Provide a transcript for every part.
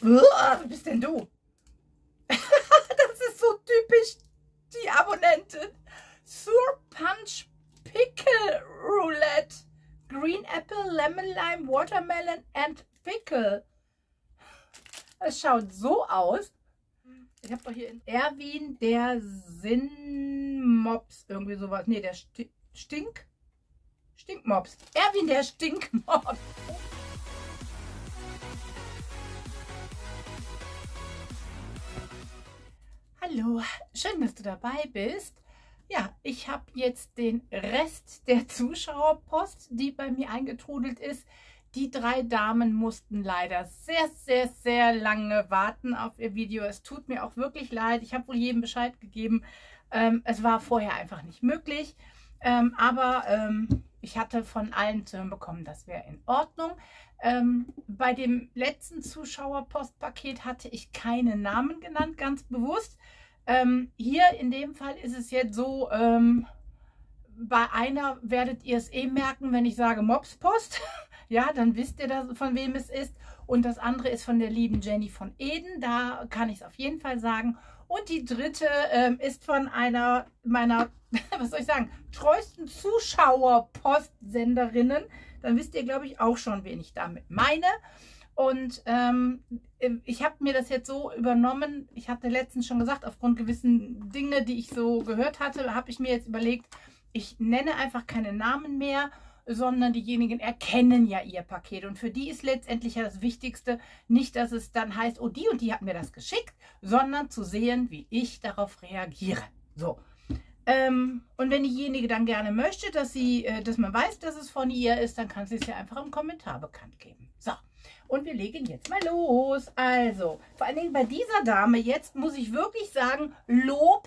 Was bist denn du? Das ist so typisch die Abonnentin. Sour Punch Pickle Roulette. Green Apple, Lemon Lime, Watermelon and Pickle. Es schaut so aus. Ich habe doch hier in Erwin der Sinnmops. Irgendwie sowas. Ne, der Stinkmops. Erwin der Stinkmops. Hallo, schön, dass du dabei bist. Ja, ich habe jetzt den Rest der Zuschauerpost, die bei mir eingetrudelt ist. Die 3 Damen mussten leider sehr lange warten auf ihr Video. Es tut mir auch wirklich leid. Ich habe wohl jedem Bescheid gegeben. Es war vorher einfach nicht möglich. Aber ich hatte von allen zu hören bekommen, das wäre in Ordnung. Bei dem letzten Zuschauerpostpaket hatte ich keine Namen genannt, ganz bewusst. Hier in dem Fall ist es jetzt so, bei einer werdet ihr es merken, wenn ich sage Mopspost. Ja, dann wisst ihr, von wem es ist. Und das andere ist von der lieben Jenny von Eden. Da kann ich es auf jeden Fall sagen. Und die dritte ist von einer meiner, was soll ich sagen, treuesten Zuschauerpostsenderinnen. Dann wisst ihr, glaube ich, auch schon, wen ich damit meine. Und ich habe mir das jetzt so übernommen. Ich hatte letztens schon gesagt, aufgrund gewissen Dinge, die ich so gehört hatte, habe ich mir jetzt überlegt, ich nenne einfach keine Namen mehr, sondern diejenigen erkennen ja ihr Paket. Und für die ist letztendlich ja das Wichtigste, nicht, dass es dann heißt, oh, die und die hat mir das geschickt, sondern zu sehen, wie ich darauf reagiere. So. Und wenn diejenige dann gerne möchte, dass man weiß, dass es von ihr ist, dann kann sie es ja einfach im Kommentar bekannt geben. So. Und wir legen jetzt mal los. Also, vor allen Dingen bei dieser Dame jetzt muss ich wirklich sagen, Lob.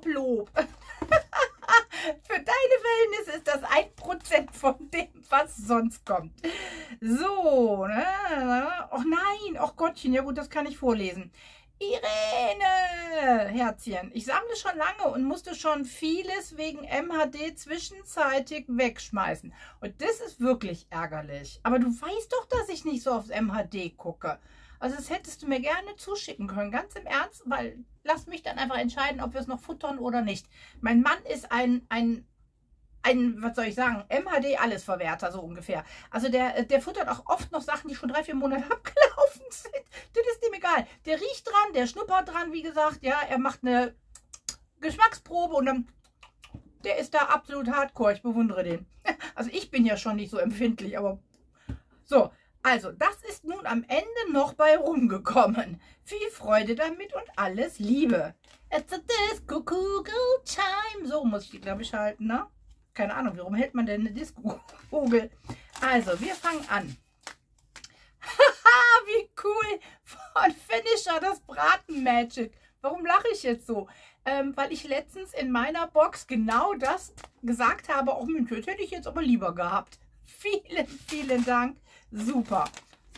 Für deine Verhältnisse ist das 1% von dem, was sonst kommt. So, ne? Oh nein, oh Gottchen, ja gut, das kann ich vorlesen. Irene, Herzchen, ich sammle schon lange und musste schon vieles wegen MHD zwischenzeitig wegschmeißen. Und das ist wirklich ärgerlich. Aber du weißt doch, dass ich nicht so aufs MHD gucke. Also das hättest du mir gerne zuschicken können, ganz im Ernst, weil lass mich dann einfach entscheiden, ob wir es noch futtern oder nicht. Mein Mann ist ein was soll ich sagen, MHD-Allesverwerter, so ungefähr. Also der futtert auch oft noch Sachen, die schon 3, 4 Monate abgelaufen sind. Das ist ihm egal. Der riecht dran, der schnuppert dran, wie gesagt. Ja, er macht eine Geschmacksprobe und dann, der ist da absolut hardcore. Ich bewundere den. Also ich bin ja schon nicht so empfindlich, aber so. Also, das ist nun am Ende noch bei rumgekommen. Viel Freude damit und alles Liebe. It's a disco Kugel time. So muss ich die, glaube ich, halten, ne? Keine Ahnung, warum hält man denn eine Disco-Kugel? Also, wir fangen an. Haha, wie cool. Von Finisher, das Braten-Magic. Warum lache ich jetzt so? Weil ich letztens in meiner Box genau das gesagt habe. Auch mit hätte ich jetzt aber lieber gehabt. Vielen Dank. Super.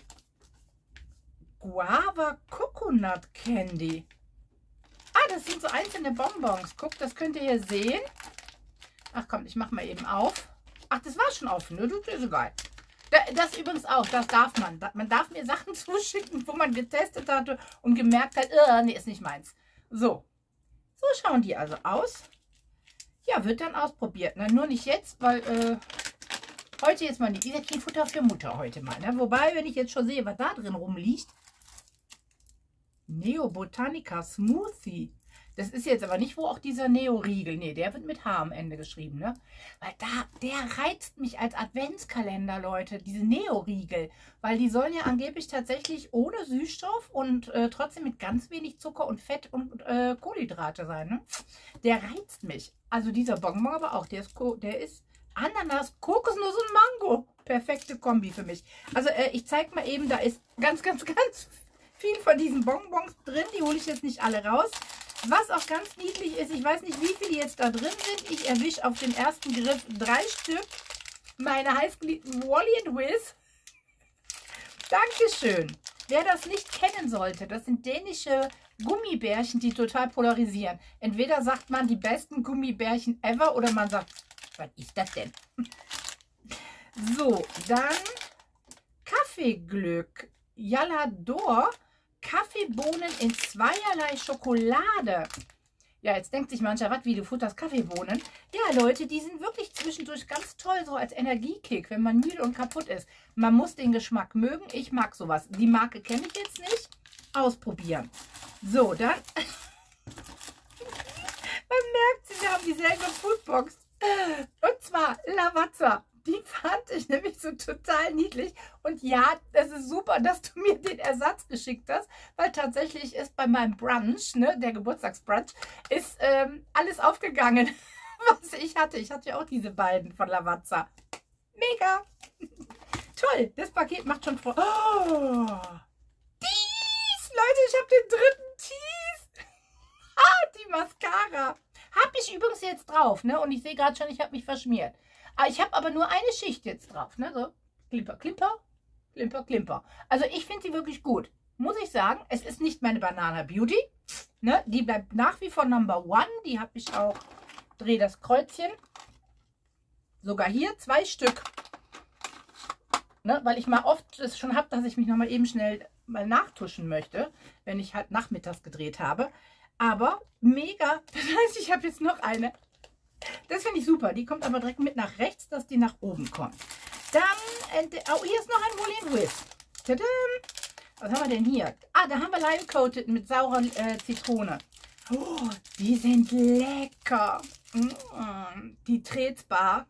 Guava Coconut Candy. Ah, das sind so einzelne Bonbons. Guck, das könnt ihr hier sehen. Ach komm, ich mache mal eben auf. Ach, das war schon offen. Ne? Das ist egal. Das übrigens auch, das darf man. Man darf mir Sachen zuschicken, wo man getestet hatte und gemerkt hat, nee, ist nicht meins. So. So schauen die also aus. Ja, wird dann ausprobiert. Ne? Nur nicht jetzt, weil heute jetzt mal nicht. Dieser Futter für Mutter heute mal. Ne? Wobei, wenn ich jetzt schon sehe, was da drin rumliegt. Neo Botanica Smoothie. Das ist jetzt aber nicht, wo auch dieser Neo-Riegel. Nee, der wird mit H am Ende geschrieben, ne? Weil der reizt mich als Adventskalender, Leute, diese Neo-Riegel. Weil die sollen ja angeblich tatsächlich ohne Süßstoff und trotzdem mit ganz wenig Zucker und Fett und Kohlenhydrate sein, ne? Der reizt mich. Also dieser Bonbon aber auch, der ist Ananas, Kokosnuss und Mango. Perfekte Kombi für mich. Also ich zeige mal eben, da ist ganz viel von diesen Bonbons drin. Die hole ich jetzt nicht alle raus. Was auch ganz niedlich ist, ich weiß nicht, wie viele jetzt da drin sind. Ich erwische auf den ersten Griff 3 Stück. Meine heißgeliebten Wally & Wiz. Dankeschön. Wer das nicht kennen sollte, das sind dänische Gummibärchen, die total polarisieren. Entweder sagt man die besten Gummibärchen ever oder man sagt, was ist das denn? So, dann Kaffeeglück. Yalador. Kaffeebohnen in zweierlei Schokolade. Ja, jetzt denkt sich mancher, was, wie du futterst Kaffeebohnen? Ja, Leute, die sind wirklich zwischendurch ganz toll, so als Energiekick, wenn man müde und kaputt ist. Man muss den Geschmack mögen. Ich mag sowas. Die Marke kenne ich jetzt nicht. Ausprobieren. So, dann... Man merkt, sie haben dieselbe Foodbox. Und zwar Lavazza. Die fand ich nämlich so total niedlich. Und ja, das ist super, dass du mir den Ersatz geschickt hast, weil tatsächlich ist bei meinem Brunch, ne, der Geburtstagsbrunch, ist alles aufgegangen, was ich hatte. Ich hatte ja auch diese beiden von Lavazza. Mega. Toll, das Paket macht schon Freude. Oh, Tease, Leute, ich habe den dritten Tease. Die Mascara. Habe ich übrigens jetzt drauf, ne? Und ich sehe gerade schon, ich habe mich verschmiert. Ich habe aber nur eine Schicht jetzt drauf, ne? So, Klimper, Klimper, Klimper, Klimper. Also ich finde sie wirklich gut. Muss ich sagen, es ist nicht meine Banana Beauty, ne? Die bleibt nach wie vor Number One. Die habe ich auch, drehe das Kreuzchen. Sogar hier 2 Stück. Ne? Weil ich mal oft es schon habe, dass ich mich nochmal eben schnell mal nachtuschen möchte, wenn ich halt nachmittags gedreht habe. Aber mega. Das heißt, ich habe jetzt noch eine. Das finde ich super. Die kommt aber direkt mit nach rechts, dass die nach oben kommt. Dann, oh, hier ist noch ein Moulin Rouge. Tadam. Was haben wir denn hier? Ah, da haben wir Lime Coated mit saurer Zitrone. Oh, die sind lecker. Die Tretbar.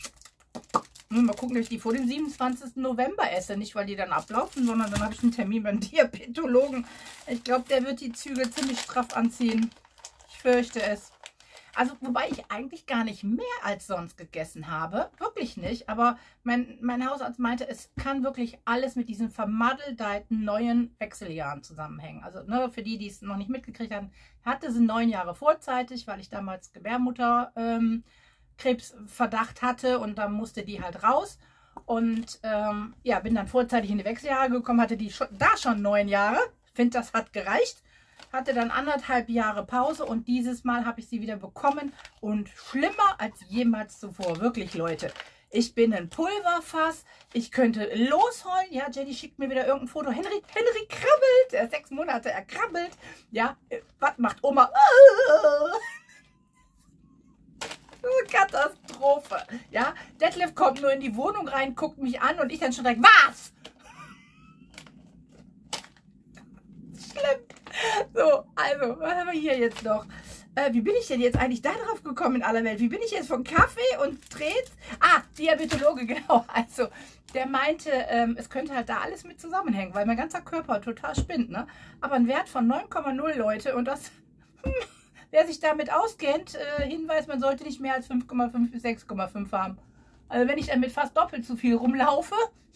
Mal gucken, dass ich die vor dem 27. November esse. Nicht, weil die dann ablaufen, sondern dann habe ich einen Termin beim Diabetologen. Ich glaube, der wird die Zügel ziemlich straff anziehen. Ich fürchte es. Also, wobei ich eigentlich gar nicht mehr als sonst gegessen habe. Wirklich nicht. Aber mein Hausarzt meinte, es kann wirklich alles mit diesen vermadeldeiten neuen Wechseljahren zusammenhängen. Also, ne, für die, die es noch nicht mitgekriegt haben, hatte sie 9 Jahre vorzeitig, weil ich damals Gebärmutterkrebsverdacht hatte und dann musste die halt raus. Und ja, bin dann vorzeitig in die Wechseljahre gekommen, hatte die schon 9 Jahre. Ich finde, das hat gereicht. Hatte dann 1,5 Jahre Pause und dieses Mal habe ich sie wieder bekommen und schlimmer als jemals zuvor. Wirklich, Leute. Ich bin ein Pulverfass. Ich könnte losheulen. Ja, Jenny schickt mir wieder irgendein Foto. Henry krabbelt. Er ist 6 Monate, er krabbelt. Ja, was macht Oma? Katastrophe. Ja, Detlef kommt nur in die Wohnung rein, guckt mich an und ich dann schon direkt, was? Schlimm. So, also, was haben wir hier jetzt noch? Wie bin ich denn jetzt eigentlich da drauf gekommen in aller Welt? Wie bin ich jetzt von Kaffee und Trets? Ah, Diabetologe, genau. Also, der meinte, es könnte halt da alles mit zusammenhängen, weil mein ganzer Körper total spinnt, ne? Aber ein Wert von 9,0, Leute, und das, wer sich damit auskennt, Hinweis, man sollte nicht mehr als 5,5 bis 6,5 haben. Also, wenn ich dann mit fast doppelt so viel rumlaufe,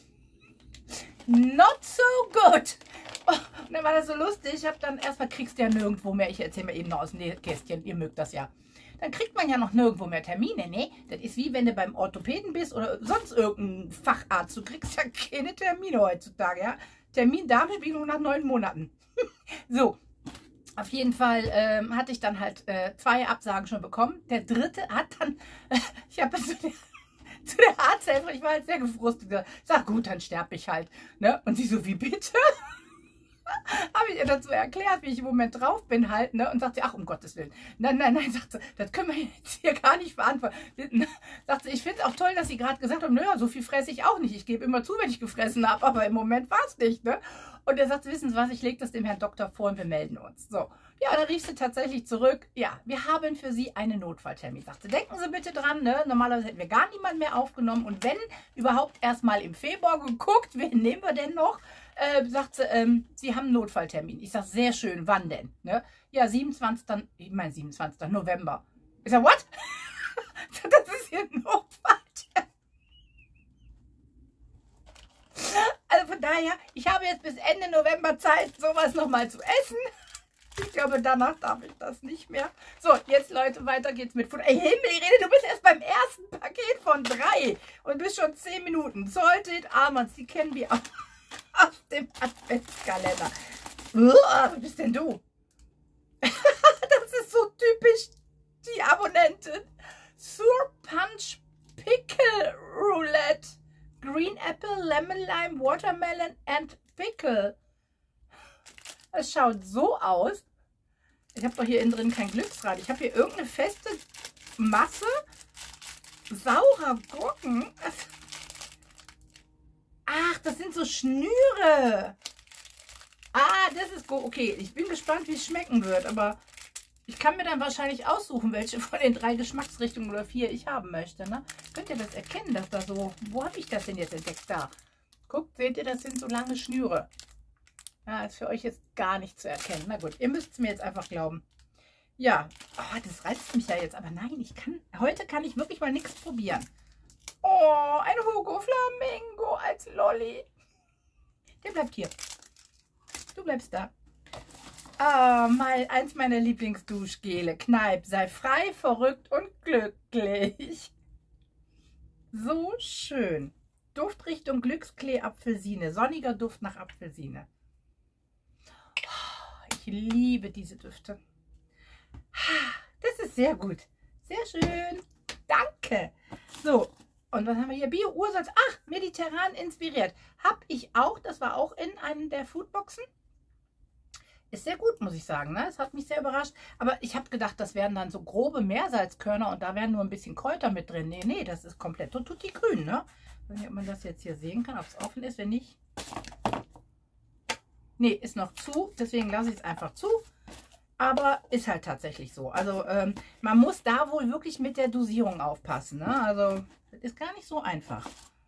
not so good. Oh, und dann war das so lustig. Ich habe dann erstmal, kriegst du ja nirgendwo mehr. Ich erzähle mir eben noch aus dem Nähkästchen. Ihr mögt das ja. Dann kriegt man ja noch nirgendwo mehr Termine. Ne? Das ist wie wenn du beim Orthopäden bist oder sonst irgendein Facharzt. Du kriegst ja keine Termine heutzutage. Ja? Termin Darmspiegelung nach 9 Monaten. So. Auf jeden Fall hatte ich dann halt 2 Absagen schon bekommen. Der dritte hat dann, ich habe zu der Arzthelferin, ich war halt sehr gefrustet. Ich sag, gut, dann sterbe ich halt. Ne? Und sie so, wie bitte? Habe ich ihr dazu erklärt, wie ich im Moment drauf bin halt, ne? Und sagt sie, ach, um Gottes Willen. Nein, sagt sie, das können wir jetzt hier gar nicht beantworten. Sagt sie, ich finde es auch toll, dass Sie gerade gesagt haben, naja, so viel fresse ich auch nicht. Ich gebe immer zu, wenn ich gefressen habe, aber im Moment war es nicht, ne? Und er sagt, wissen Sie was, ich lege das dem Herrn Doktor vor und wir melden uns. So, ja, dann rief sie tatsächlich zurück, ja, wir haben für Sie einen Notfalltermin. Sagt sie, denken Sie bitte dran, ne? Normalerweise hätten wir gar niemanden mehr aufgenommen und wenn, überhaupt erst mal im Februar geguckt, wen nehmen wir denn noch? Sagt sie, Sie haben einen Notfalltermin. Ich sage, sehr schön, wann denn? Ne? Ja, 27. November. Ich sage, what? Das ist hier ein Notfalltermin. Also von daher, ich habe jetzt bis Ende November Zeit, sowas nochmal zu essen. Ich glaube, danach darf ich das nicht mehr. So, jetzt Leute, weiter geht's mit Futter. Ey, Himmel, Irene, du bist erst beim ersten Paket von 3 und bist schon 10 Minuten. Salted Almonds, die kennen wir auch aus dem Adventskalender. Was bist denn du? Das ist so typisch die Abonnentin. Sour Punch Pickle Roulette. Green Apple, Lemon Lime, Watermelon and Pickle. Es schaut so aus. Ich habe doch hier innen drin kein Glücksrad. Ich habe hier irgendeine feste Masse saurer Gurken. Ach, das sind so Schnüre. Ah, das ist gut. Okay, ich bin gespannt, wie es schmecken wird. Aber ich kann mir dann wahrscheinlich aussuchen, welche von den 3 Geschmacksrichtungen oder 4 ich haben möchte. Ne? Könnt ihr das erkennen, dass da so... Wo habe ich das denn jetzt entdeckt? Da. Guckt, seht ihr, das sind so lange Schnüre. Ja, ist für euch jetzt gar nicht zu erkennen. Na gut, ihr müsst es mir jetzt einfach glauben. Ja, oh, das reizt mich ja jetzt. Aber nein, heute kann ich wirklich mal nichts probieren. Oh, ein Hugo Flamingo als Lolli. Der bleibt hier. Du bleibst da. Ah, eins meiner Lieblingsduschgele. Kneipp, sei frei, verrückt und glücklich. So schön. Duftrichtung Glücksklee Apfelsine. Sonniger Duft nach Apfelsine. Ich liebe diese Düfte. Das ist sehr gut. Sehr schön. Danke. So, und was haben wir hier? Bio-Ursatz. Ach, mediterran inspiriert. Habe ich auch. Das war auch in einem der Foodboxen. Ist sehr gut, muss ich sagen. Ne? Es hat mich sehr überrascht. Aber ich habe gedacht, das wären dann so grobe Meersalzkörner und da wären nur ein bisschen Kräuter mit drin. Nee, nee, das ist komplett tutti grün. Ne? Ich weiß nicht, ob man das jetzt hier sehen kann, ob es offen ist. Wenn nicht. Nee, ist noch zu. Deswegen lasse ich es einfach zu. Aber ist halt tatsächlich so. Also man muss da wohl wirklich mit der Dosierung aufpassen. Ne? Also das ist gar nicht so einfach.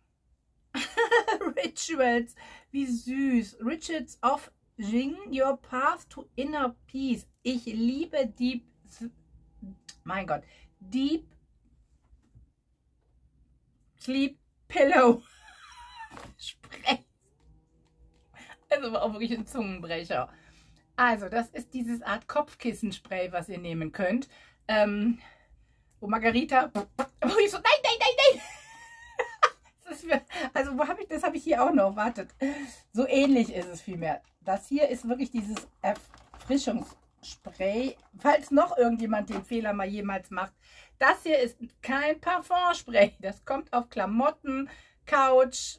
Rituals, wie süß. Rituals of Jing your path to inner peace. Ich liebe Deep, mein Gott, Deep Sleep Pillow. Sprech. Also war auch wirklich ein Zungenbrecher. Also, das ist dieses Art Kopfkissenspray, was ihr nehmen könnt. Wo Margarita, wo ich so, nein, nein, nein, nein. Also, wo habe ich, das habe ich hier auch noch, wartet. So ähnlich ist es vielmehr. Das hier ist wirklich dieses Erfrischungsspray, falls noch irgendjemand den Fehler mal jemals macht. Das hier ist kein Parfumspray. Das kommt auf Klamotten, Couch,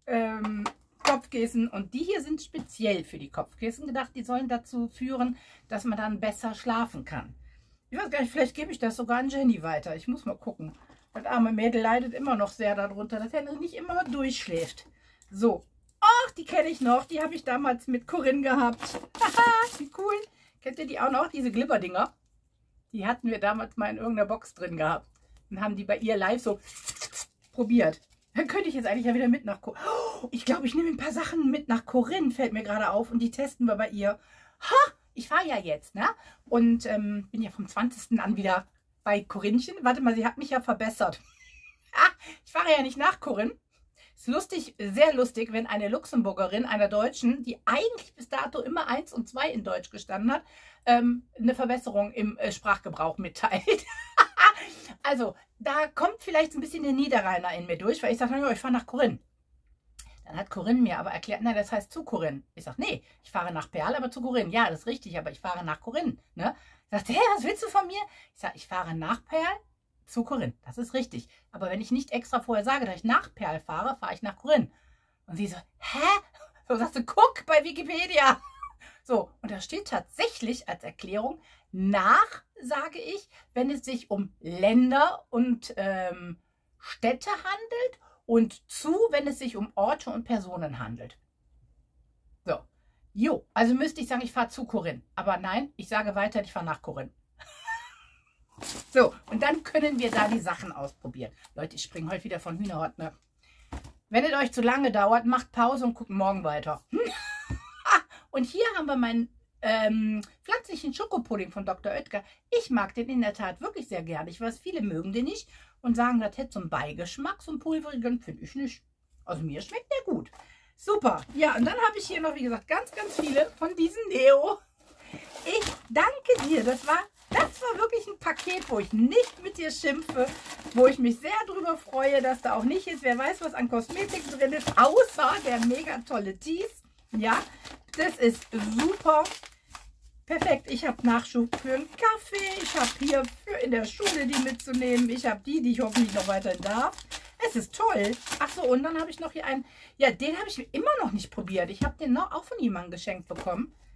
Kopfkissen und die hier sind speziell für die Kopfkissen gedacht. Die sollen dazu führen, dass man dann besser schlafen kann. Ich weiß gar nicht, vielleicht gebe ich das sogar an Jenny weiter. Ich muss mal gucken. Das arme Mädel leidet immer noch sehr darunter, dass er nicht immer durchschläft. So. Ach, die kenne ich noch. Die habe ich damals mit Corinne gehabt. Haha, wie cool. Kennt ihr die auch noch? Diese Glibberdinger. Die hatten wir damals mal in irgendeiner Box drin gehabt. Und haben die bei ihr live so probiert. Dann könnte ich jetzt eigentlich ja wieder mit nach Corinne. Oh, ich glaube, ich nehme ein paar Sachen mit nach Corinne, fällt mir gerade auf. Und die testen wir bei ihr. Ha, ich fahre ja jetzt, ne? Und bin ja vom 20. an wieder bei Corinchen. Warte mal, sie hat mich ja verbessert. Ich fahre ja nicht nach Corinne. Ist lustig, sehr lustig, wenn eine Luxemburgerin, einer Deutschen, die eigentlich bis dato immer 1 und 2 in Deutsch gestanden hat, eine Verbesserung im Sprachgebrauch mitteilt. Also, da kommt vielleicht ein bisschen der Niederrheiner in mir durch, weil ich sage, ich fahre nach Corinne. Dann hat Corinne mir aber erklärt, nein, das heißt zu Corinne. Ich sage, nee, ich fahre nach Perl, aber zu Corinne. Ja, das ist richtig, aber ich fahre nach Corinne. Ne? Sagt, hä, was willst du von mir? Ich sage, ich fahre nach Perl zu Corinne. Das ist richtig. Aber wenn ich nicht extra vorher sage, dass ich nach Perl fahre, fahre ich nach Corinne. Und sie so, hä? So sagst du, guck bei Wikipedia. So, und da steht tatsächlich als Erklärung, nach, sage ich, wenn es sich um Länder und Städte handelt und zu, wenn es sich um Orte und Personen handelt. So, jo, also müsste ich sagen, ich fahre zu Corinne. Aber nein, ich sage weiter, ich fahre nach Corinne. So, und dann können wir da die Sachen ausprobieren. Leute, ich springe heute wieder von Hühnerhort, ne? Wenn es euch zu lange dauert, macht Pause und guckt morgen weiter. Und hier haben wir meinen pflanzlichen Schokopudding von Dr. Oetker. Ich mag den in der Tat wirklich sehr gerne. Ich weiß, viele mögen den nicht und sagen, das hätte so einen Beigeschmack, so einen pulverigen, finde ich nicht. Also mir schmeckt der gut. Super. Ja, und dann habe ich hier noch, wie gesagt, ganz, ganz viele von diesen Neo. Ich danke dir. Das war wirklich ein Paket, wo ich nicht mit dir schimpfe, wo ich mich sehr darüber freue, dass da auch nicht ist, wer weiß, was an Kosmetik drin ist, außer der mega tolle Tees. Ja, das ist super. Perfekt. Ich habe Nachschub für einen Kaffee. Ich habe hier für in der Schule die mitzunehmen. Ich habe die ich hoffentlich noch weiterhin darf. Es ist toll. Ach so, und dann habe ich noch hier einen. Ja, den habe ich immer noch nicht probiert. Ich habe den noch auch von jemandem geschenkt bekommen.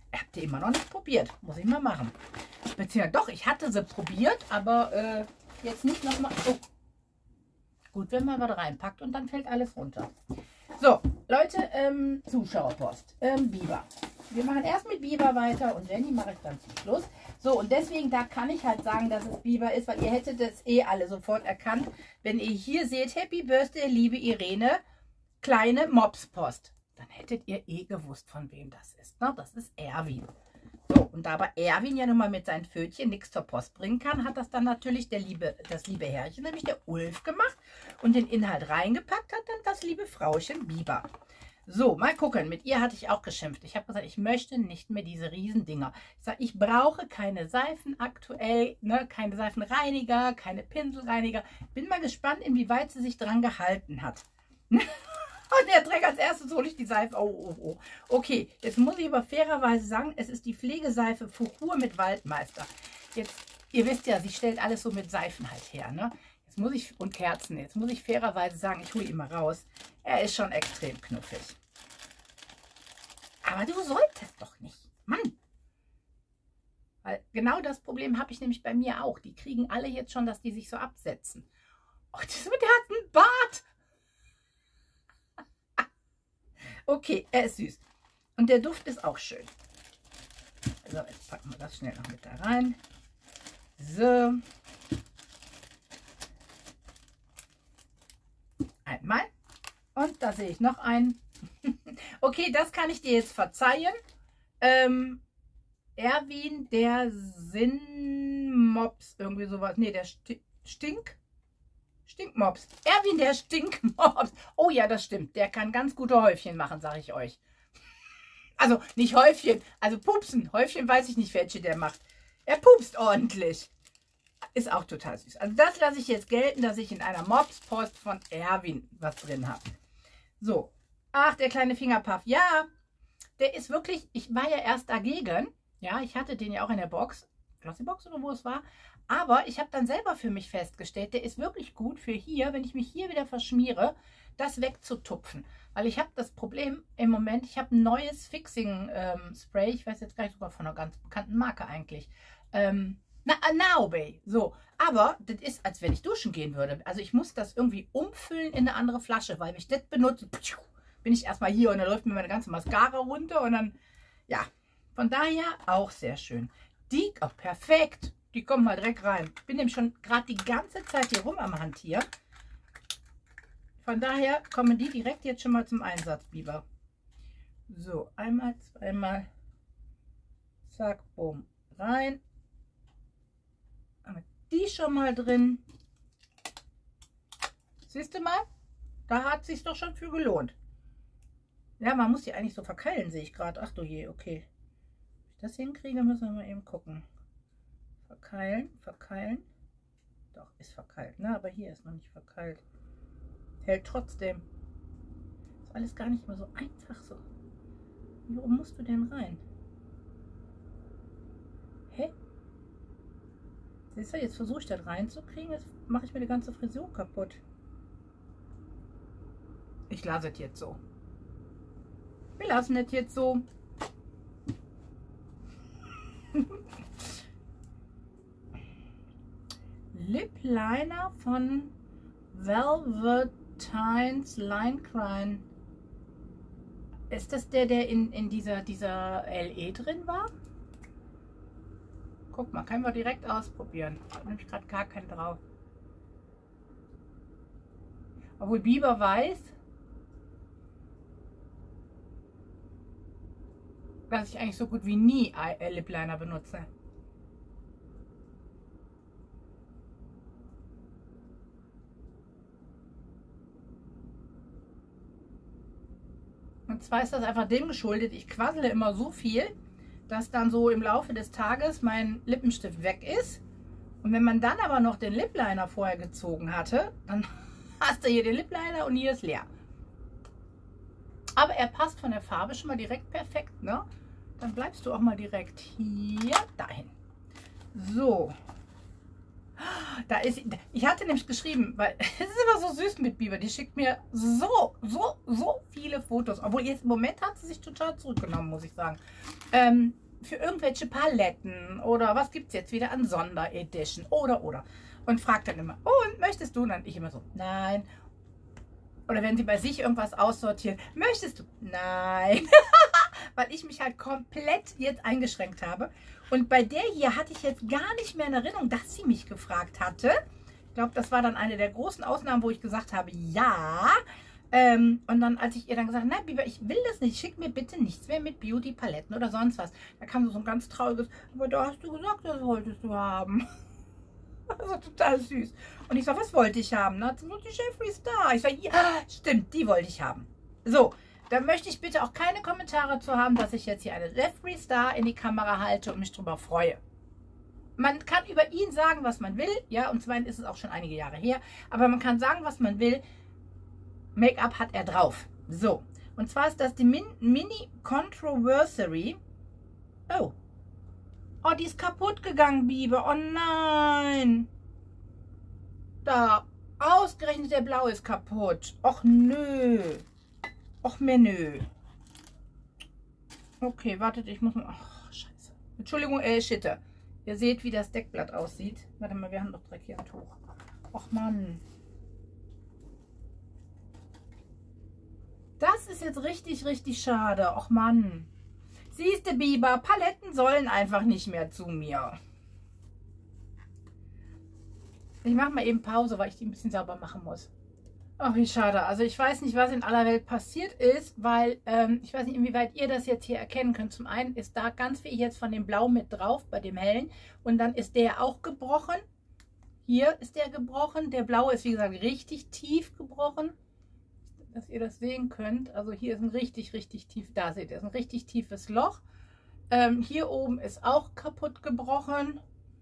Habt ihr immer noch nicht probiert. Muss ich mal machen. Beziehungsweise doch, ich hatte sie probiert, aber jetzt nicht nochmal. Oh. Gut, wenn man was reinpackt und dann fällt alles runter. So, Leute, Zuschauerpost. Biber. Wir machen erst mit Biber weiter und Jenny mache ich dann zum Schluss. So, und deswegen, da kann ich halt sagen, dass es Biber ist, weil ihr hättet es eh alle sofort erkannt, wenn ihr hier seht, Happy Birthday, liebe Irene, kleine Mopspost. Dann hättet ihr eh gewusst, von wem das ist. Ne? Das ist Erwin. So, und da aber Erwin ja nun mal mit seinen Pfötchen nichts zur Post bringen kann, hat das dann natürlich das liebe Herrchen, nämlich der Ulf, gemacht und den Inhalt reingepackt hat dann das liebe Frauchen Biber. So, mal gucken. Mit ihr hatte ich auch geschimpft. Ich habe gesagt, ich möchte nicht mehr diese Riesendinger. Ich sage, ich brauche keine Seifen aktuell, ne, keine Seifenreiniger, keine Pinselreiniger. Bin mal gespannt, inwieweit sie sich dran gehalten hat. Und der Dreck, als erstes hole ich die Seife. Oh. Okay, jetzt muss ich aber fairerweise sagen, es ist die Pflegeseife Fuchur mit Waldmeister. Jetzt, ihr wisst ja, sie stellt alles so mit Seifen halt her, ne? Jetzt muss ich, und Kerzen, jetzt muss ich fairerweise sagen, ich hole ihn mal raus. Er ist schon extrem knuffig. Aber du solltest doch nicht. Mann! Weil genau das Problem habe ich nämlich bei mir auch. Die kriegen alle jetzt schon, dass die sich so absetzen. Oh, der hat einen Bart! Okay, er ist süß. Und der Duft ist auch schön. So, jetzt packen wir das schnell noch mit da rein. So. Einmal. Und da sehe ich noch einen. Okay, das kann ich dir jetzt verzeihen. Erwin, der Sinnmops, irgendwie sowas. Nee, der Stinkmops. Erwin, der Stinkmops. Oh ja, das stimmt. Der kann ganz gute Häufchen machen, sage ich euch. Also nicht Häufchen, also pupsen. Häufchen weiß ich nicht, welche der macht. Er pupst ordentlich. Ist auch total süß. Also das lasse ich jetzt gelten, dass ich in einer Mopspost von Erwin was drin habe. So. Ach, der kleine Fingerpuff. Ja, der ist wirklich, ich war ja erst dagegen. Ja, ich hatte den ja auch in der Box. Glossybox oder wo es war. Aber ich habe dann selber für mich festgestellt, der ist wirklich gut für hier, wenn ich mich hier wieder verschmiere, das wegzutupfen. Weil ich habe das Problem im Moment, ich habe ein neues Fixing-Spray. Ich weiß jetzt gar nicht, sogar von einer ganz bekannten Marke eigentlich. Naobey. So, aber das ist, als wenn ich duschen gehen würde. Also ich muss das irgendwie umfüllen in eine andere Flasche, weil wenn ich das benutze, bin ich erstmal hier und dann läuft mir meine ganze Mascara runter und dann, ja, von daher auch sehr schön. Die, oh, perfekt. Die kommen mal direkt rein. Ich bin nämlich schon gerade die ganze Zeit hier rum am Hantieren. Von daher kommen die direkt jetzt schon mal zum Einsatz, Biber. So, einmal, zweimal. Zack, bumm, rein. Haben wir die schon mal drin. Siehst du mal? Da hat es sich doch schon für gelohnt. Ja, man muss die eigentlich so verkeilen, sehe ich gerade. Ach du je, okay. Wenn ich das hinkriege, müssen wir mal eben gucken. Verkeilen, verkeilen. Doch, ist verkeilt, ne? Aber hier ist noch nicht verkeilt. Hält trotzdem. Ist alles gar nicht mehr so einfach so. Wie rum musst du denn rein? Hä? Siehst du, jetzt versuche ich das reinzukriegen. Jetzt mache ich mir die ganze Frisur kaputt. Ich lasse es jetzt so. Wir lassen es jetzt so. Lip Liner von Velvetines Line Crime. Ist das der in dieser LE drin war? Guck mal, können wir direkt ausprobieren. Da habe ich gerade gar keinen drauf. Obwohl Biber weiß, dass ich eigentlich so gut wie nie Lip Liner benutze. Und zwar ist das einfach dem geschuldet, ich quassele immer so viel, dass dann so im Laufe des Tages mein Lippenstift weg ist. Und wenn man dann aber noch den Lip Liner vorher gezogen hatte, dann hast du hier den Lip Liner und hier ist leer. Aber er passt von der Farbe schon mal direkt perfekt, ne? Dann bleibst du auch mal direkt hier dahin. So. Da ist, ich hatte nämlich geschrieben, weil es ist immer so süß mit Biber, die schickt mir so viele Fotos. Obwohl jetzt im Moment hat sie sich total zurückgenommen, muss ich sagen. für irgendwelche Paletten oder was gibt es jetzt wieder an Sonderedition oder. Und fragt dann immer, oh, und möchtest du? Und dann ich immer so, nein. Oder wenn sie bei sich irgendwas aussortieren, möchtest du? Nein. Weil ich mich halt komplett jetzt eingeschränkt habe. Und bei der hier hatte ich jetzt gar nicht mehr in Erinnerung, dass sie mich gefragt hatte. Ich glaube, das war dann eine der großen Ausnahmen, wo ich gesagt habe, ja. Und dann, als ich ihr dann gesagt habe, nein, Biber, ich will das nicht, schick mir bitte nichts mehr mit Beauty-Paletten oder sonst was. Da kam so ein ganz trauriges, aber da hast du gesagt, das wolltest du haben. Also total süß. Und ich sage, was wollte ich haben? Na, die Jeffree Star. Ich sage, ja, stimmt, die wollte ich haben. So, dann möchte ich bitte auch keine Kommentare zu haben, dass ich jetzt hier eine Jeffree Star in die Kamera halte und mich darüber freue. Man kann über ihn sagen, was man will. Ja, und zwar ist es auch schon einige Jahre her. Aber man kann sagen, was man will. Make-up hat er drauf. So, und zwar ist das die Mini Controversary. Oh. Oh, die ist kaputt gegangen, Biber. Oh nein. Da. Ausgerechnet der Blau ist kaputt. Och nö. Och Menü. Okay, wartet, ich muss mal. Ach, scheiße. Entschuldigung, Schitte. Ihr seht, wie das Deckblatt aussieht. Warte mal, wir haben doch direkt hier ein Tuch. Och Mann. Das ist jetzt richtig, richtig schade. Och Mann. Siehste, Biber, Paletten sollen einfach nicht mehr zu mir. Ich mache mal eben Pause, weil ich die ein bisschen sauber machen muss. Ach, wie schade. Also ich weiß nicht, was in aller Welt passiert ist, weil ich weiß nicht, inwieweit ihr das jetzt hier erkennen könnt. Zum einen ist da ganz viel jetzt von dem Blau mit drauf, bei dem hellen. Und dann ist der auch gebrochen. Hier ist der gebrochen. Der Blaue ist, wie gesagt, richtig tief gebrochen. Dass ihr das sehen könnt. Also hier ist ein richtig, richtig tief, da seht ihr, ist ein richtig tiefes Loch. Hier oben ist auch kaputt gebrochen.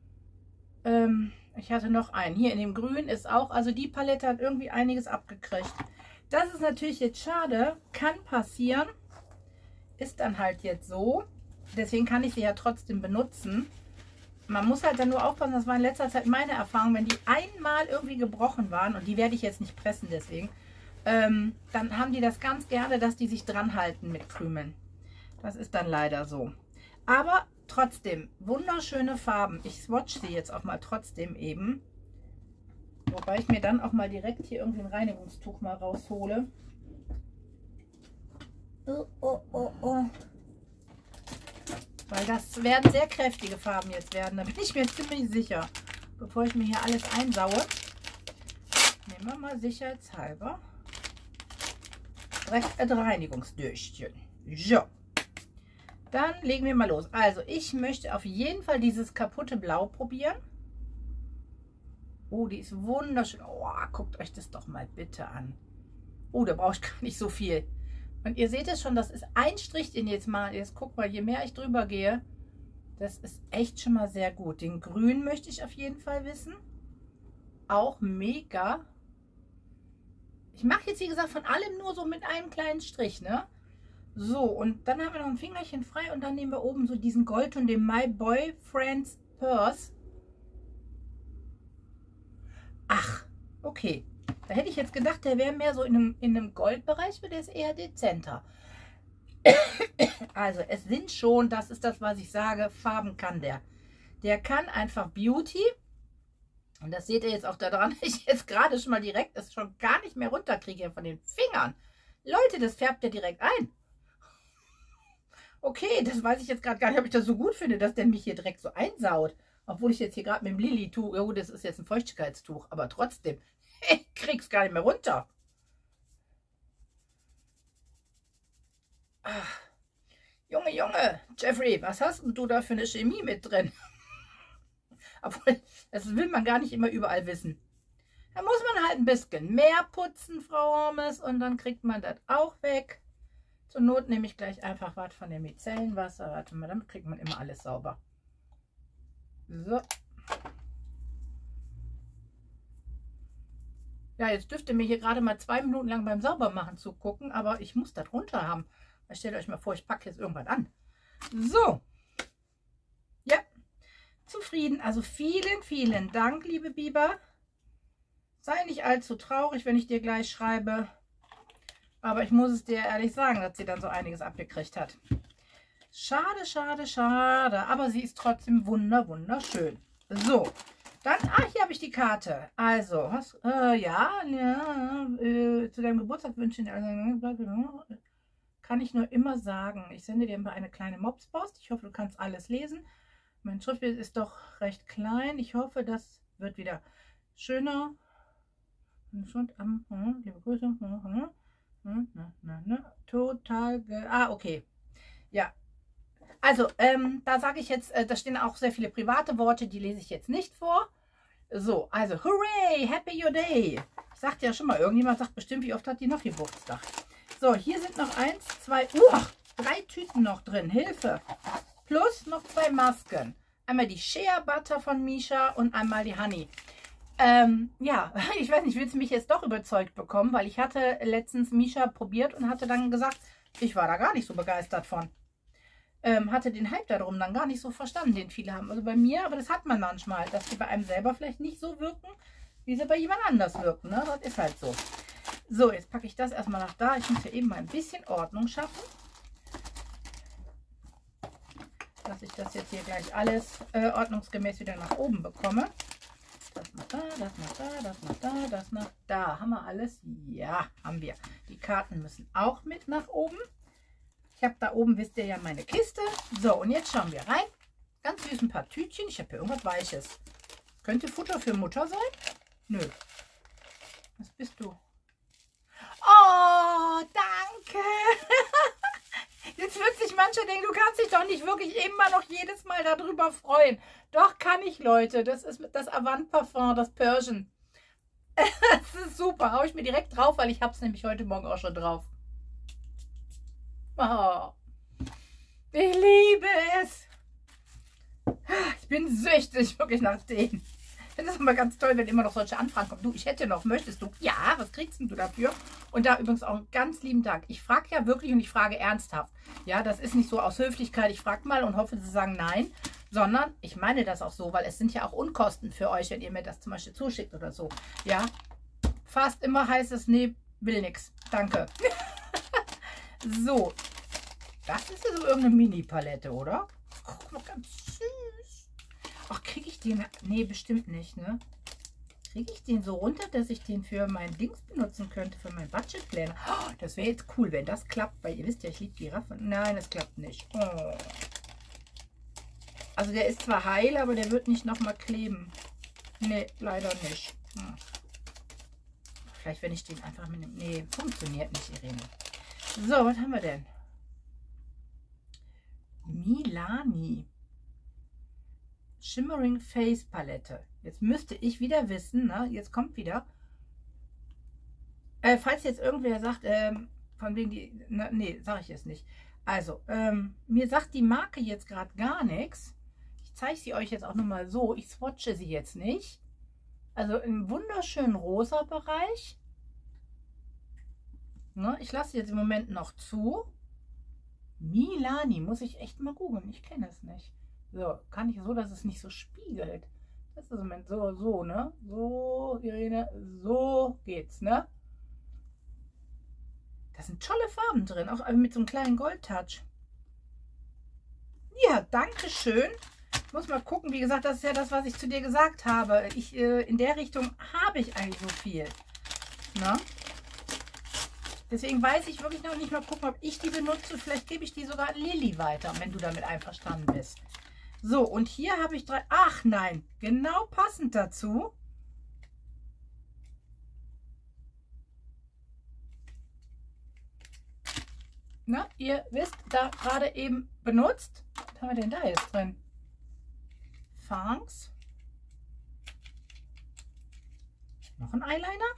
Ich hatte noch einen. Hier in dem Grün ist auch, also die Palette hat irgendwie einiges abgekriegt. Das ist natürlich jetzt schade, kann passieren. Ist dann halt jetzt so. Deswegen kann ich sie ja trotzdem benutzen. Man muss halt dann nur aufpassen, das war in letzter Zeit meine Erfahrung, wenn die einmal irgendwie gebrochen waren, und die werde ich jetzt nicht pressen deswegen, dann haben die das ganz gerne, dass die sich dran halten mit Krümeln. Das ist dann leider so. Aber trotzdem, wunderschöne Farben. Ich swatch sie jetzt auch mal trotzdem eben. Wobei ich mir dann auch mal direkt hier irgendwie ein Reinigungstuch mal raushole. Oh. Weil das werden sehr kräftige Farben jetzt werden. Da bin ich mir ziemlich sicher. Bevor ich mir hier alles einsaue. Nehmen wir mal sicherheitshalber direkt ein Reinigungsdürstchen. So. Dann legen wir mal los. Also ich möchte auf jeden Fall dieses kaputte Blau probieren. Oh, die ist wunderschön. Oh, guckt euch das doch mal bitte an. Oh, da brauche ich gar nicht so viel. Und ihr seht es schon, das ist ein Strich, den jetzt mal. Jetzt guckt mal, je mehr ich drüber gehe, das ist echt schon mal sehr gut. Den Grün möchte ich auf jeden Fall wissen. Auch mega. Ich mache jetzt, wie gesagt, von allem nur so mit einem kleinen Strich, ne? So, und dann haben wir noch ein Fingerchen frei und dann nehmen wir oben so diesen Goldton, den My Boyfriend's Purse. Ach, okay. Da hätte ich jetzt gedacht, der wäre mehr so in einem Goldbereich, aber der ist eher dezenter. Also, es sind schon, das ist das, was ich sage, Farben kann der. Der kann einfach Beauty. Und das seht ihr jetzt auch daran, ich jetzt gerade schon mal direkt es schon gar nicht mehr runterkriege von den Fingern. Leute, das färbt ja direkt ein. Okay, das weiß ich jetzt gerade gar nicht, ob ich das so gut finde, dass der mich hier direkt so einsaut. Obwohl ich jetzt hier gerade mit dem Lilly-Tuch, oh, das ist jetzt ein Feuchtigkeitstuch, aber trotzdem, ich krieg's gar nicht mehr runter. Ach, Junge, Jeffree, was hast denn du da für eine Chemie mit drin? Obwohl, das will man gar nicht immer überall wissen. Da muss man halt ein bisschen mehr putzen, Frau Hormes, und dann kriegt man das auch weg. Zur Not nehme ich gleich einfach was von dem Micellenwasser. Warte mal, damit kriegt man immer alles sauber. So. Ja, jetzt dürft ihr mir hier gerade mal 2 Minuten lang beim Saubermachen zugucken, aber ich muss das runter haben. Stellt euch mal vor, ich packe jetzt irgendwas an. So. Ja. Zufrieden. Also vielen Dank, liebe Biber. Sei nicht allzu traurig, wenn ich dir gleich schreibe. Aber ich muss es dir ehrlich sagen, dass sie dann so einiges abgekriegt hat. Schade, schade, schade. Aber sie ist trotzdem wunderschön. So, dann, hier habe ich die Karte. Also, was, zu deinem Geburtstag wünsche ich dir, kann ich nur immer sagen. Ich sende dir eine kleine Mopspost. Ich hoffe, du kannst alles lesen. Mein Schriftbild ist doch recht klein. Ich hoffe, das wird wieder schöner. Liebe Grüße. Total. Okay. Ja. Also, da sage ich jetzt, da stehen auch sehr viele private Worte, die lese ich jetzt nicht vor. So, also, hooray, happy your day. Ich sagte ja schon mal, irgendjemand sagt bestimmt, wie oft hat die noch Geburtstag. So, hier sind noch 1, 2, 3 Tüten noch drin, Hilfe. Plus noch 2 Masken. Einmal die Shea Butter von Misha und einmal die Honey. Ja, ich weiß nicht, willst du mich jetzt doch überzeugt bekommen, weil ich hatte letztens Misha probiert und hatte dann gesagt, ich war da gar nicht so begeistert von. Hatte den Hype darum dann gar nicht so verstanden, den viele haben. Also bei mir, aber das hat man manchmal, dass die bei einem selber vielleicht nicht so wirken, wie sie bei jemand anders wirken. Ne? Das ist halt so. So, jetzt packe ich das erstmal nach da. Ich muss hier eben mal ein bisschen Ordnung schaffen. Dass ich das jetzt hier gleich alles ordnungsgemäß wieder nach oben bekomme. Das nach da, das nach da, das nach da, das nach da. Haben wir alles? Ja, haben wir. Die Karten müssen auch mit nach oben. Ich habe da oben, wisst ihr ja, meine Kiste. So, und jetzt schauen wir rein. Ganz süß ein paar Tütchen. Ich habe hier irgendwas Weiches. Könnte Futter für Mutter sein? Nö. Was bist du? Oh, danke. Jetzt wird sich mancher denken, du kannst dich doch nicht wirklich immer noch jedes Mal darüber freuen. Doch, kann ich, Leute. Das ist das Avant Parfum, das Persian. Das ist super. Hau ich mir direkt drauf, weil ich habe es nämlich heute Morgen auch schon drauf. Oh, ich liebe es. Ich bin süchtig wirklich nach denen. Das ist immer ganz toll, wenn immer noch solche Anfragen kommen. Du, ich hätte noch, möchtest du? Ja, was kriegst denn du dafür? Und da übrigens auch einen ganz lieben Dank. Ich frage ja wirklich und ich frage ernsthaft. Ja, das ist nicht so aus Höflichkeit, ich frage mal und hoffe, sie sagen nein. Sondern ich meine das auch so, weil es sind ja auch Unkosten für euch, wenn ihr mir das zum Beispiel zuschickt oder so. Ja, fast immer heißt es, nee, will nix. Danke. So, das ist ja so irgendeine Mini-Palette, oder? Guck mal, ganz süß. Ach, kriege ich den? Nee, bestimmt nicht, ne? Kriege ich den so runter, dass ich den für mein Dings benutzen könnte, für mein Budgetplan? Oh, das wäre jetzt cool, wenn das klappt, weil ihr wisst ja, ich liebe Giraffen. Nein, das klappt nicht. Oh. Also der ist zwar heil, aber der wird nicht nochmal kleben. Nee, leider nicht. Hm. Vielleicht, wenn ich den einfach mit dem... Nee, funktioniert nicht, Irene. So, was haben wir denn? Milani. Shimmering Face Palette. Jetzt müsste ich wieder wissen, ne? Jetzt kommt wieder. Falls jetzt irgendwer sagt, von wegen die... nee, sage ich jetzt nicht. Also, mir sagt die Marke jetzt gerade gar nichts. Ich zeige sie euch jetzt auch nochmal so. Ich swatche sie jetzt nicht. Also im wunderschönen rosa Bereich. Ne, ich lasse jetzt im Moment noch zu. Milani, muss ich echt mal googeln. Ich kenne es nicht. So, kann ich so, dass es nicht so spiegelt. Das ist im Moment so, ne? So, Irene, so geht's, ne? Da sind tolle Farben drin, auch mit so einem kleinen Goldtouch. Ja, danke schön. Ich muss mal gucken, wie gesagt, das ist ja das, was ich zu dir gesagt habe. In der Richtung habe ich eigentlich so viel. Ne? Deswegen weiß ich wirklich noch nicht mal gucken, ob ich die benutze. Vielleicht gebe ich die sogar an Lilly weiter, wenn du damit einverstanden bist. So, und hier habe ich 3. Ach nein, genau passend dazu. Na, ihr wisst, da gerade eben benutzt. Was haben wir denn da jetzt drin? Fangs. Noch ein Eyeliner?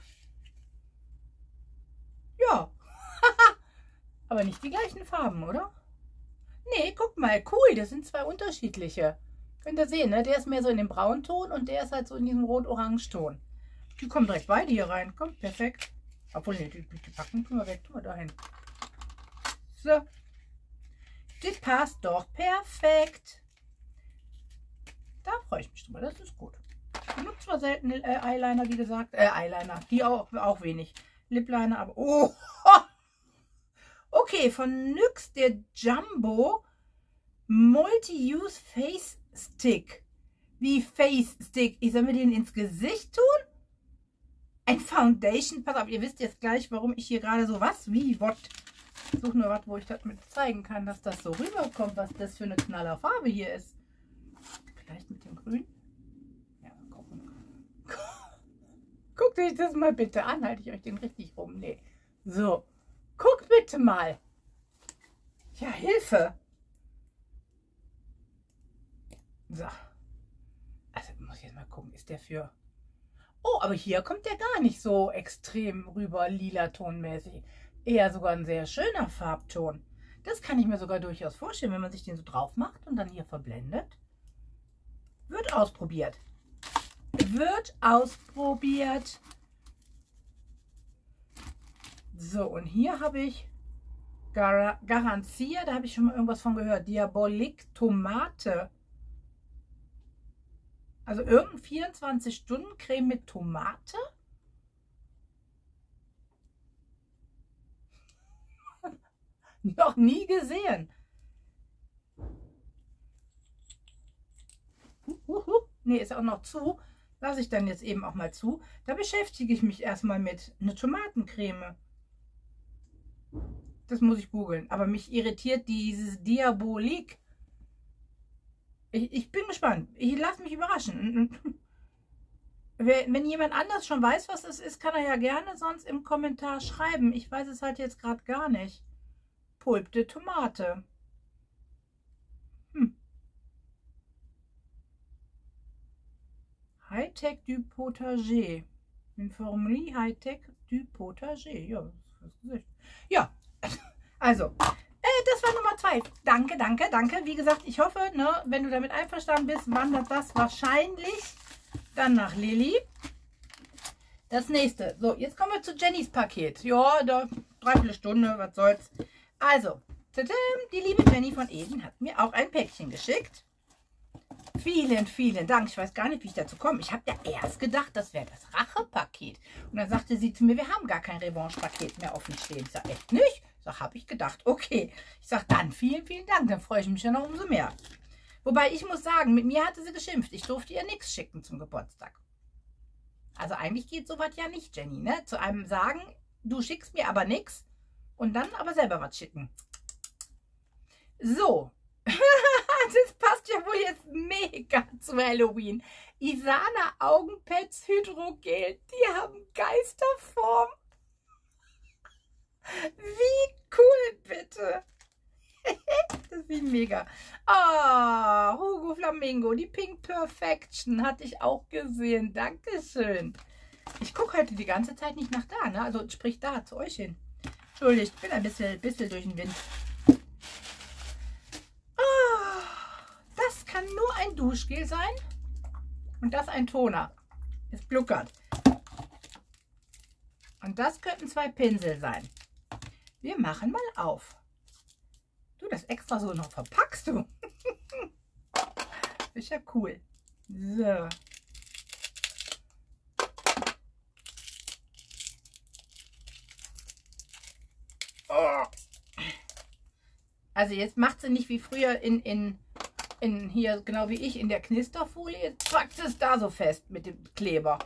Ja. Aber nicht die gleichen Farben, oder? Nee, guck mal, cool, das sind 2 unterschiedliche. Könnt ihr sehen, ne? Der ist mehr so in dem Braunton und der ist halt so in diesem Rot-Orange-Ton. Die kommen direkt beide hier rein. Kommt, perfekt. Obwohl, nee, die packen tun wir weg, tun wir dahin. So. Das passt doch perfekt. Da freue ich mich drüber, das ist gut. Ich benutze zwar selten Eyeliner, wie gesagt. Eyeliner, die auch wenig. Lipliner, aber... Oh! Okay, von NYX der Jumbo Multi-Use Face Stick. Wie Face Stick? Ich soll mir den ins Gesicht tun? Ein Foundation. Pass auf, ihr wisst jetzt gleich, warum ich hier gerade so was wie what. Ich suche nur was, wo ich das mit zeigen kann, dass das so rüberkommt, was das für eine Knallerfarbe hier ist. Vielleicht mit dem Grün. Ja, gucken. Guckt euch das mal bitte an. Halte ich euch den richtig rum? Nee. So. Guckt bitte mal. Ja, Hilfe. So. Also muss ich jetzt mal gucken, ist der für... Oh, aber hier kommt der gar nicht so extrem rüber, lila tonmäßig. Eher sogar ein sehr schöner Farbton. Das kann ich mir sogar durchaus vorstellen, wenn man sich den so drauf macht und dann hier verblendet. Wird ausprobiert. Wird ausprobiert. So, und hier habe ich Garantia, da habe ich schon mal irgendwas von gehört. Diabolik Tomate. Also irgendein 24-Stunden-Creme mit Tomate? Noch nie gesehen. Nee, ist auch noch zu. Lasse ich dann jetzt eben auch mal zu. Da beschäftige ich mich erstmal mit einer Tomatencreme. Das muss ich googeln. Aber mich irritiert dieses Diabolik. Ich bin gespannt. Ich lasse mich überraschen. Wenn jemand anders schon weiß, was es ist, kann er ja gerne sonst im Kommentar schreiben. Ich weiß es halt jetzt gerade gar nicht. Pulpte Tomate. Hightech du Potager. Informally Hightech du Potager. Ja, ja, also, das war Nummer 2. Danke, danke, danke. Wie gesagt, ich hoffe, ne, wenn du damit einverstanden bist, wandert das wahrscheinlich dann nach Lilly. Das nächste. So, jetzt kommen wir zu Jennys Paket. Ja, da 3/4 Stunde, was soll's. Also, die liebe Jenny von Eden hat mir auch ein Päckchen geschickt. Vielen, vielen Dank. Ich weiß gar nicht, wie ich dazu komme. Ich habe ja erst gedacht, das wäre das Rachepaket. Und dann sagte sie zu mir, wir haben gar kein Revanche-Paket mehr offen stehen. Ich sage, echt nicht? Ich sage, habe ich gedacht. Okay. Ich sage, dann vielen, vielen Dank. Dann freue ich mich ja noch umso mehr. Wobei ich muss sagen, mit mir hatte sie geschimpft. Ich durfte ihr nichts schicken zum Geburtstag. Also eigentlich geht sowas ja nicht, Jenny. Ne? Zu einem sagen, du schickst mir aber nichts und dann aber selber was schicken. So. Das passt ja wohl jetzt mega zu Halloween. Isana Augenpads Hydrogel. Die haben Geisterform. Wie cool, bitte. Das ist mega. Ah, Hugo Flamingo, die Pink Perfection hatte ich auch gesehen. Dankeschön. Ich gucke heute die ganze Zeit nicht nach da, ne? Also sprich da zu euch hin. Entschuldigt, ich bin ein bisschen durch den Wind. Das kann nur ein Duschgel sein und das ein Toner. Es gluckert. Und das könnten 2 Pinsel sein. Wir machen mal auf. Du, das extra so noch verpackst du. Ist ja cool. So. Oh. Also jetzt macht sie nicht wie früher in hier, genau wie ich, in der Knisterfolie. Jetzt packt es da so fest mit dem Kleber.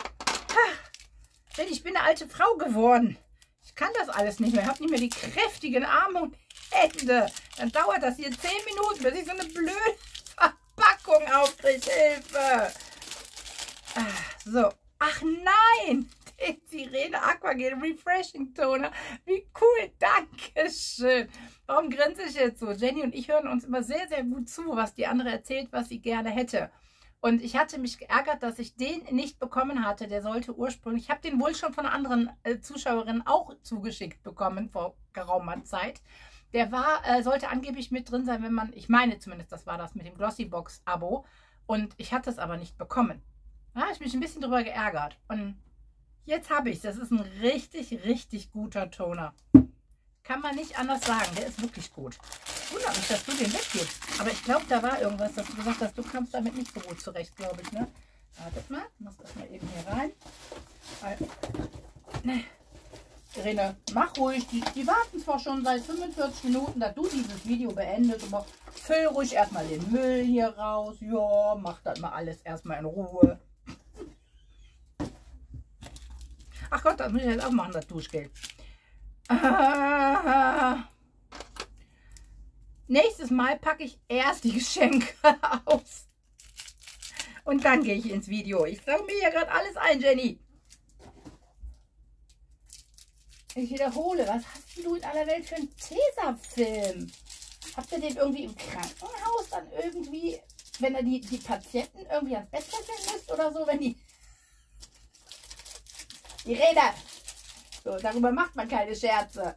Denn ich bin eine alte Frau geworden. Ich kann das alles nicht mehr. Ich habe nicht mehr die kräftigen Arme und Hände. Dann dauert das hier 10 Minuten, bis ich so eine blöde Verpackung aufkriege. Hilfe! So. Ach nein! Den Sirene Aquagel Refreshing Toner. Wie cool. Dankeschön. Warum grinse ich jetzt so? Jenny und ich hören uns immer sehr, sehr gut zu, was die andere erzählt, was sie gerne hätte. Und ich hatte mich geärgert, dass ich den nicht bekommen hatte. Der sollte ursprünglich, ich habe den wohl schon von einer anderen Zuschauerin auch zugeschickt bekommen vor geraumer Zeit. Der sollte angeblich mit drin sein, wenn man, ich meine zumindest, das war das mit dem Glossybox-Abo. Und ich hatte es aber nicht bekommen. Da habe ich mich ein bisschen drüber geärgert. Und jetzt habe ich es. Das ist ein richtig, richtig guter Toner. Kann man nicht anders sagen. Der ist wirklich gut. Wundert mich, dass du den weggibst. Aber ich glaube, da war irgendwas, dass du gesagt hast, du kommst damit nicht so gut zurecht, glaube ich. Ne? Wartet mal. Ich muss das mal eben hier rein. Irene, mach ruhig. Die warten zwar schon seit 45 Minuten, dass du dieses Video beendest, aber füll ruhig erstmal den Müll hier raus. Ja, mach das mal alles erstmal in Ruhe. Ach Gott, das muss ich jetzt auch machen, das Duschgel. Nächstes Mal packe ich erst die Geschenke aus. Und dann gehe ich ins Video. Ich sage mir hier gerade alles ein, Jenny. Ich wiederhole, was hast du in aller Welt für einen Tesafilm? Habt ihr den irgendwie im Krankenhaus dann irgendwie, wenn er die Patienten irgendwie ans Bett fesseln müsst oder so, wenn die Räder. So, darüber macht man keine Scherze.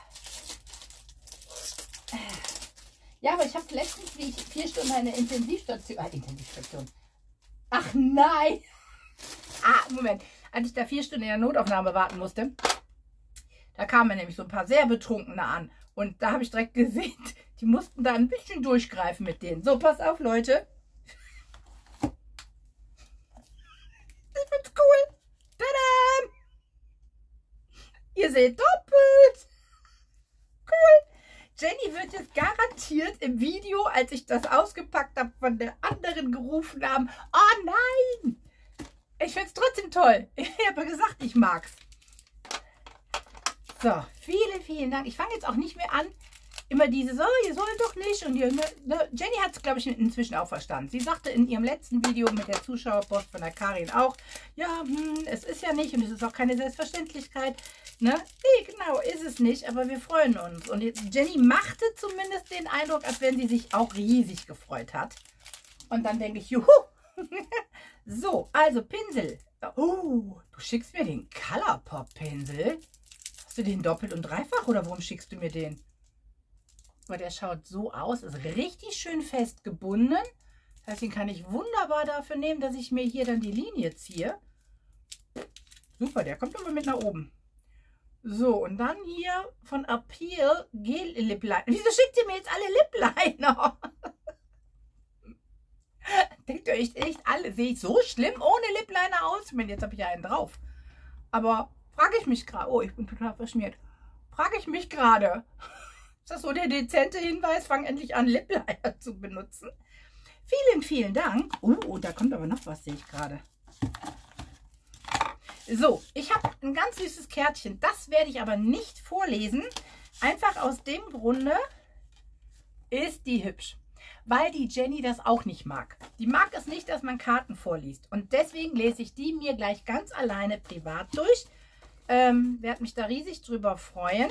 Ja, aber ich habe letztens, wie ich 4 Stunden eine Intensivstation. Ach nein! Moment. Als ich da 4 Stunden in der Notaufnahme warten musste, da kamen nämlich so ein paar sehr Betrunkene an. Und da habe ich direkt gesehen, die mussten da ein bisschen durchgreifen mit denen. So, pass auf, Leute. Ich find's cool. Tada! Ihr seht doppelt. Cool. Jenny wird jetzt garantiert im Video, als ich das ausgepackt habe, von der anderen gerufen haben. Oh nein! Ich finde es trotzdem toll. Ich habe gesagt, ich mag's. So, vielen, vielen Dank. Ich fange jetzt auch nicht mehr an, immer diese, so, ihr sollt doch nicht. Und Jenny hat es, glaube ich, inzwischen auch verstanden. Sie sagte in ihrem letzten Video mit der Zuschauerpost von der Karin auch, ja, es ist ja nicht und es ist auch keine Selbstverständlichkeit. Ne? Nee, genau, ist es nicht, aber wir freuen uns. Und Jenny machte zumindest den Eindruck, als wenn sie sich auch riesig gefreut hat. Und dann denke ich, juhu. So, also Pinsel. Oh, du schickst mir den Colourpop-Pinsel. Hast du den doppelt und dreifach oder warum schickst du mir den? Aber der schaut so aus, ist richtig schön fest gebunden. Das heißt, den kann ich wunderbar dafür nehmen, dass ich mir hier dann die Linie ziehe. Super, der kommt aber mit nach oben. So, und dann hier von Appeal Gel Lip Liner. Wieso schickt ihr mir jetzt alle Lip Liner? Denkt ihr euch echt alle, sehe ich so schlimm ohne Lip Liner aus? Ich meine, jetzt habe ich ja einen drauf. Aber frage ich mich gerade, oh, ich bin total verschmiert. Frage ich mich gerade, ist das so der dezente Hinweis? Fang endlich an, Lip Liner zu benutzen. Vielen, vielen Dank. Oh, da kommt aber noch was, sehe ich gerade. So, ich habe ein ganz süßes Kärtchen. Das werde ich aber nicht vorlesen. Einfach aus dem Grunde ist die hübsch. Weil die Jenny das auch nicht mag. Die mag es nicht, dass man Karten vorliest. Und deswegen lese ich die mir gleich ganz alleine privat durch. Werde mich da riesig drüber freuen.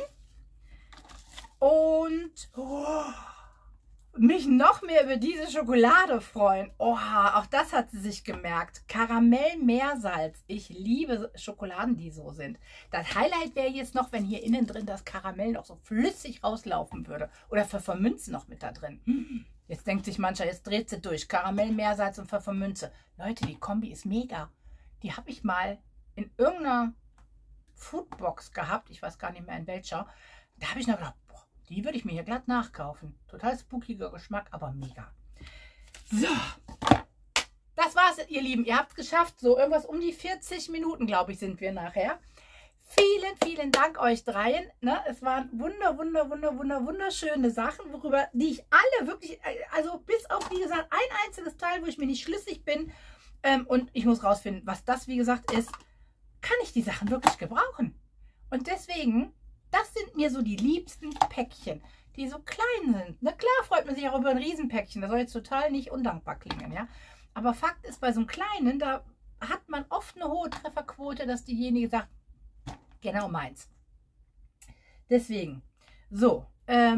Und mich noch mehr über diese Schokolade freuen. Oha, auch das hat sie sich gemerkt. Karamell-Meersalz. Ich liebe Schokoladen, die so sind. Das Highlight wäre jetzt noch, wenn hier innen drin das Karamell noch so flüssig rauslaufen würde. Oder Pfefferminze noch mit da drin. Jetzt denkt sich mancher, jetzt dreht sie durch. Karamell, Meersalz und Pfefferminze. Leute, die Kombi ist mega. Die habe ich mal in irgendeiner Foodbox gehabt. Ich weiß gar nicht mehr in welcher. Da habe ich noch gedacht, boah, die würde ich mir hier glatt nachkaufen. Total spookiger Geschmack, aber mega. So. Das war's, ihr Lieben. Ihr habt es geschafft. So irgendwas um die 40 Minuten, glaube ich, sind wir nachher. Vielen, vielen Dank euch dreien. Ne? Es waren wunderschöne Sachen, worüber die ich alle wirklich, also bis auf, wie gesagt, ein einziges Teil, wo ich mir nicht schlüssig bin und ich muss rausfinden, was das, wie gesagt, ist, kann ich die Sachen wirklich gebrauchen. Und deswegen, das sind mir so die liebsten Päckchen, die so klein sind. Na klar freut man sich auch über ein Riesenpäckchen, das soll jetzt total nicht undankbar klingen, ja. Aber Fakt ist, bei so einem kleinen, da hat man oft eine hohe Trefferquote, dass diejenige sagt, genau meins. Deswegen, so, ja,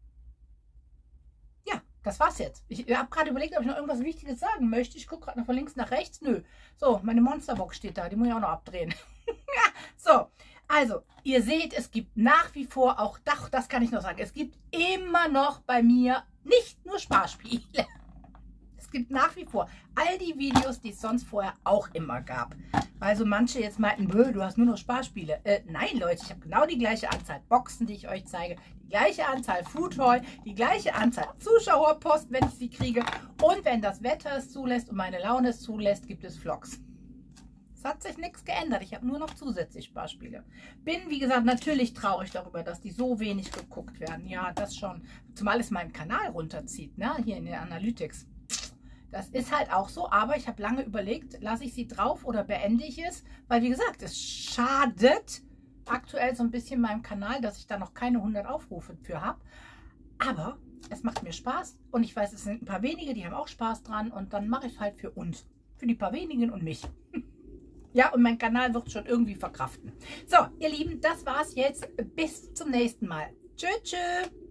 das war's jetzt. Ich habe gerade überlegt, ob ich noch irgendwas Wichtiges sagen möchte. Ich gucke gerade noch von links nach rechts. Nö. So, meine Monsterbox steht da. Die muss ich auch noch abdrehen. So, also, ihr seht, es gibt nach wie vor auch, das kann ich noch sagen, es gibt immer noch bei mir nicht nur Sparspiele. Es gibt nach wie vor all die Videos, die es sonst vorher auch immer gab. Also manche jetzt meinten, du hast nur noch Sparspiele. Nein, Leute, ich habe genau die gleiche Anzahl Boxen, die ich euch zeige. Die gleiche Anzahl Food Haul, die gleiche Anzahl Zuschauerpost, wenn ich sie kriege. Und wenn das Wetter es zulässt und meine Laune es zulässt, gibt es Vlogs. Das hat sich nichts geändert. Ich habe nur noch zusätzlich Sparspiele. Bin, wie gesagt, natürlich traurig darüber, dass die so wenig geguckt werden. Ja, das schon. Zumal es meinen Kanal runterzieht, ne? Hier in den Analytics. Das ist halt auch so, aber ich habe lange überlegt, lasse ich sie drauf oder beende ich es? Weil, wie gesagt, es schadet aktuell so ein bisschen meinem Kanal, dass ich da noch keine 100 Aufrufe für habe. Aber es macht mir Spaß und ich weiß, es sind ein paar wenige, die haben auch Spaß dran und dann mache ich es halt für uns. Für die paar wenigen und mich. Ja, und mein Kanal wird es schon irgendwie verkraften. So, ihr Lieben, das war's jetzt. Bis zum nächsten Mal. Tschüss, tschüss.